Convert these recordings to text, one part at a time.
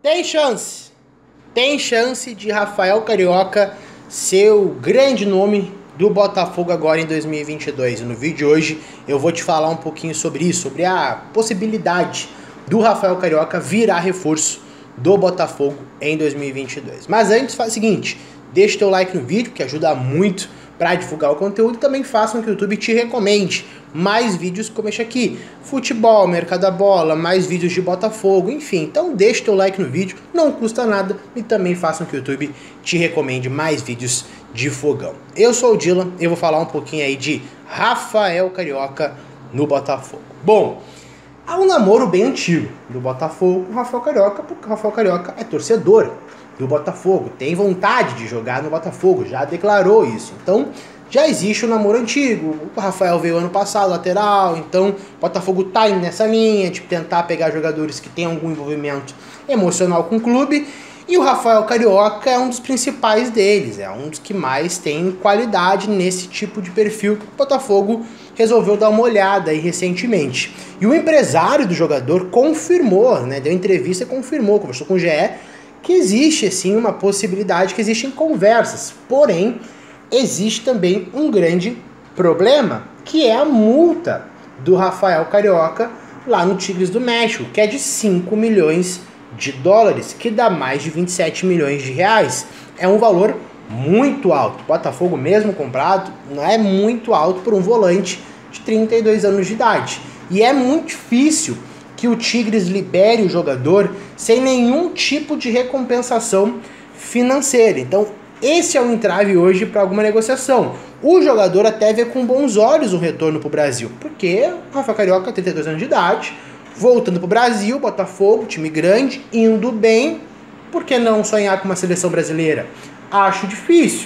Tem chance de Rafael Carioca ser o grande nome do Botafogo agora em 2022. E no vídeo de hoje eu vou te falar um pouquinho sobre isso, sobre a possibilidade do Rafael Carioca virar reforço do Botafogo em 2022. Mas antes, faz o seguinte, deixa o teu like no vídeo, que ajuda muito para divulgar o conteúdo, e também faça com que o YouTube te recomende mais vídeos como este aqui, futebol, mercado da bola, mais vídeos de Botafogo, enfim. Então deixa o teu like no vídeo, não custa nada, e também faça com que o YouTube te recomende mais vídeos de fogão. Eu sou o Dylan, eu vou falar um pouquinho aí de Rafael Carioca no Botafogo. Bom, há um namoro bem antigo do Botafogo com o Rafael Carioca, porque o Rafael Carioca é torcedor do Botafogo, tem vontade de jogar no Botafogo, já declarou isso. Então já existe um namoro antigo. O Rafael veio ano passado, lateral, então o Botafogo tá indo nessa linha de tentar pegar jogadores que têm algum envolvimento emocional com o clube. E o Rafael Carioca é um dos principais deles, é um dos que mais tem qualidade nesse tipo de perfil que o Botafogo resolveu dar uma olhada aí recentemente. E o empresário do jogador confirmou, né, deu entrevista e confirmou, conversou com o GE, que existe sim uma possibilidade, que existem conversas, porém existe também um grande problema, que é a multa do Rafael Carioca lá no Tigres do México, que é de 5 milhões de dólares, que dá mais de 27 milhões de reais. É um valor muito alto. O Botafogo, mesmo comprado, não é muito alto por um volante de 32 anos de idade. E é muito difícil que o Tigres libere o jogador sem nenhum tipo de recompensação financeira. Então, esse é o entrave hoje para alguma negociação. O jogador até vê com bons olhos o retorno para o Brasil, porque o Rafael Carioca, 32 anos de idade, voltando para o Brasil, Botafogo, time grande, indo bem, por que não sonhar com uma seleção brasileira? Acho difícil,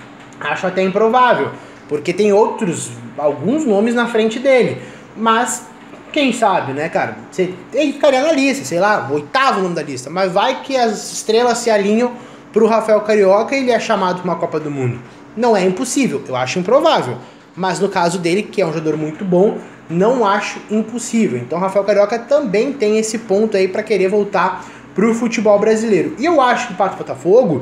acho até improvável, porque tem alguns nomes na frente dele, mas quem sabe, né, cara? Ele ficaria na lista, sei lá, o 8º nome da lista, mas vai que as estrelas se alinham pro Rafael Carioca e ele é chamado para uma Copa do Mundo. Não é impossível, eu acho improvável, mas no caso dele, que é um jogador muito bom, não acho impossível. Então o Rafael Carioca também tem esse ponto aí para querer voltar pro futebol brasileiro. E eu acho que para o Botafogo,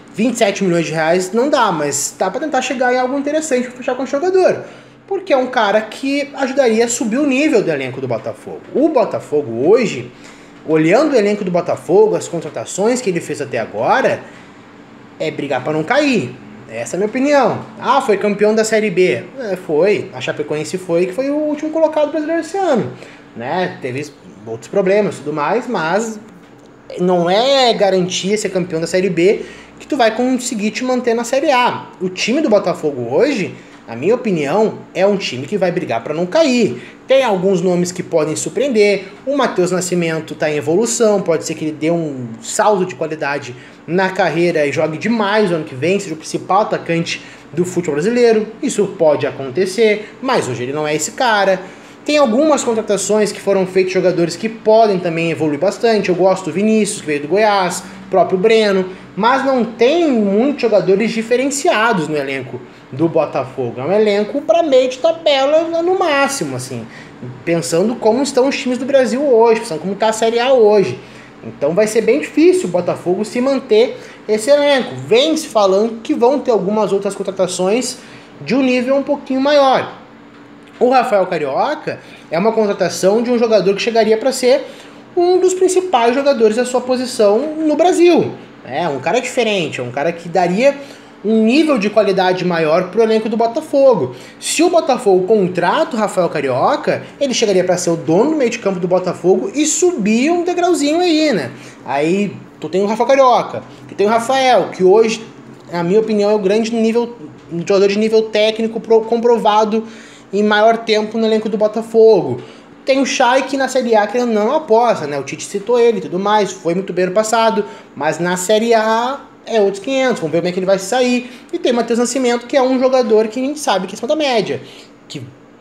27 milhões de reais não dá, mas dá para tentar chegar em algo interessante para fechar com o jogador, porque é um cara que ajudaria a subir o nível do elenco do Botafogo. O Botafogo hoje, olhando o elenco do Botafogo, as contratações que ele fez até agora, é brigar para não cair. Essa é a minha opinião. Ah, foi campeão da Série B. Foi. A Chapecoense foi, que foi o último colocado brasileiro esse ano. Né? Teve outros problemas e tudo mais, mas não é garantia ser campeão da Série B que tu vai conseguir te manter na Série A. O time do Botafogo hoje, na minha opinião, é um time que vai brigar para não cair. Tem alguns nomes que podem surpreender. O Matheus Nascimento está em evolução, pode ser que ele dê um salto de qualidade na carreira e jogue demais no ano que vem, seja o principal atacante do futebol brasileiro. Isso pode acontecer, mas hoje ele não é esse cara. Tem algumas contratações que foram feitas de jogadores que podem também evoluir bastante. Eu gosto do Vinícius, que veio do Goiás, o próprio Breno, mas não tem muitos jogadores diferenciados no elenco do Botafogo. É um elenco para meio de tabela no máximo, assim, pensando como estão os times do Brasil hoje, pensando como está a Série A hoje. Então vai ser bem difícil o Botafogo se manter esse elenco. Vem se falando que vão ter algumas outras contratações de um nível um pouquinho maior. O Rafael Carioca é uma contratação de um jogador que chegaria para ser um dos principais jogadores da sua posição no Brasil. É um cara diferente, é um cara que daria um nível de qualidade maior pro elenco do Botafogo. Se o Botafogo contrata o Rafael Carioca, ele chegaria para ser o dono do meio de campo do Botafogo e subir um degrauzinho aí, né? Aí tu tem o Rafael Carioca, que tem o Rafael, que hoje, na minha opinião, é o grande nível, um jogador de nível técnico comprovado em maior tempo no elenco do Botafogo. Tem o Chay, que na Série A que ele não aposta, né? O Tite citou ele e tudo mais, foi muito bem no passado, mas na Série A é outros 500, vamos ver como é que ele vai sair. E tem o Matheus Nascimento, que é um jogador que a gente sabe que é acima da média, que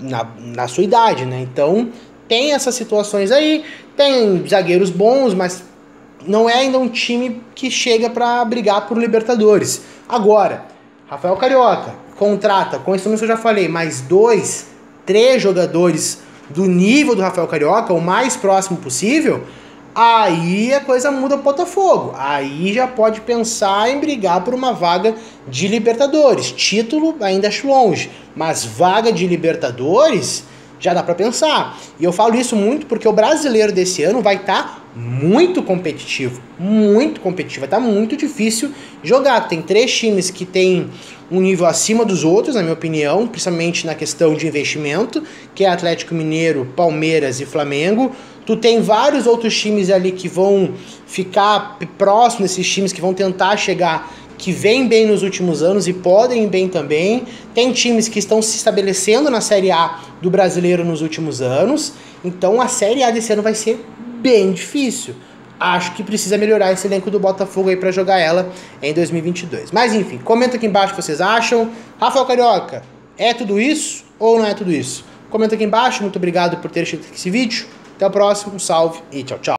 na sua idade, né? Então tem essas situações aí, tem zagueiros bons, mas não é ainda um time que chega para brigar por Libertadores. Agora, Rafael Carioca contrata, com isso que eu já falei, mais 2, 3 jogadores do nível do Rafael Carioca, o mais próximo possível. aí a coisa muda pro Botafogo. Aí já pode pensar em brigar por uma vaga de Libertadores. Título ainda acho longe, mas vaga de Libertadores já dá para pensar. E eu falo isso muito porque o brasileiro desse ano vai estar muito competitivo. Muito competitivo. Vai estar muito difícil jogar. Tem 3 times que tem um nível acima dos outros, na minha opinião, principalmente na questão de investimento, que é Atlético Mineiro, Palmeiras e Flamengo. Tu tem vários outros times ali que vão ficar próximos desses times, que vão tentar chegar, que vêm bem nos últimos anos e podem ir bem também. Tem times que estão se estabelecendo na Série A do brasileiro nos últimos anos. Então a Série A desse ano vai ser bem difícil. Acho que precisa melhorar esse elenco do Botafogo aí para jogar ela em 2022. Mas enfim, comenta aqui embaixo o que vocês acham. Rafael Carioca, é tudo isso ou não é tudo isso? Comenta aqui embaixo. Muito obrigado por ter assistido esse vídeo. Até o próximo, um salve e tchau, tchau.